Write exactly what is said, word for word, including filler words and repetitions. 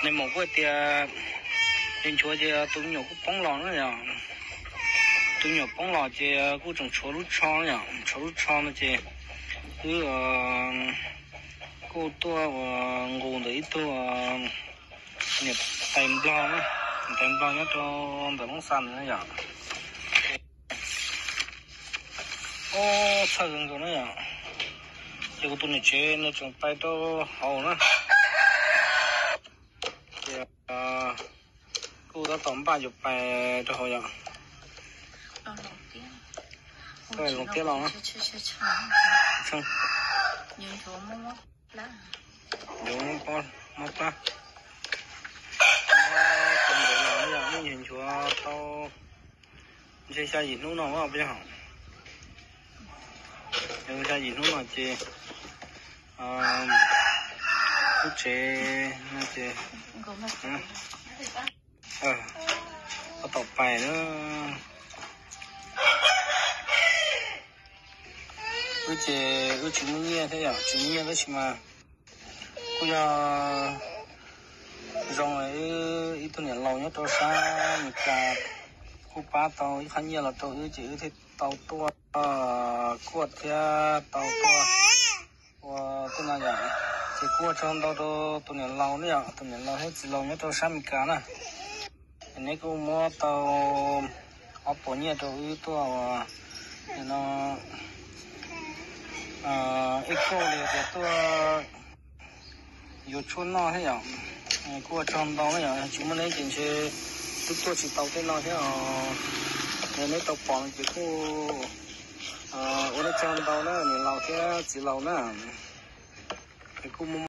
nên một cái tia nên chúa thì tôi nhiều cái bóng lò nữa nhở tôi nhiều bóng lò thì cũng trồng chúa lút cho nhở chúa lút cho nó thì cứ cô tôi ngủ đấy tôi nhập tay blo nữa tay blo nhá cho đỡ bóng sàn nữa nhở ô sao gần rồi nữa nhở chỉ có tôi này chơi nó trồng tay tôi hậu nữa cô đã tóm ba chục bài cho họ nhở cái lồng tiếng lòng á xong nhìn chỗ mông mông lá đúng con móc ra còn để nó giờ mới nhìn chúa tao chơi xa gì lúc nào mà bây giờ nhưng xa gì lúc nào chơi cứ chơi nó chơi ờ có tập bài nữa cứ chơi cứ chúng mình nghe thế nhở chúng mình nghe cái gì mà bây giờ rong ấy ít tuần này lâu nhất tôi xa mình cả cô ba tàu ít khăn nhiều là tàu ít chỉ thì tàu tua quật thì tàu tua và tuần này nhở chỉ qua trong tàu đó tuần này lâu nữa tuần này lâu hết chỉ lâu nhất tôi xa mình cả nè này cô mua tàu ốp bỏ nhẹ tàu ít tua nó ít cô thì tôi yêu chuột nó thế nhở qua trong đó nhở chúng mình lấy tiền chơi tức tôi chỉ tàu tên nó thế à nên lấy tàu bòn chỉ có ở đây trong đó nữa nên lâu thế chỉ lâu nữa cái cô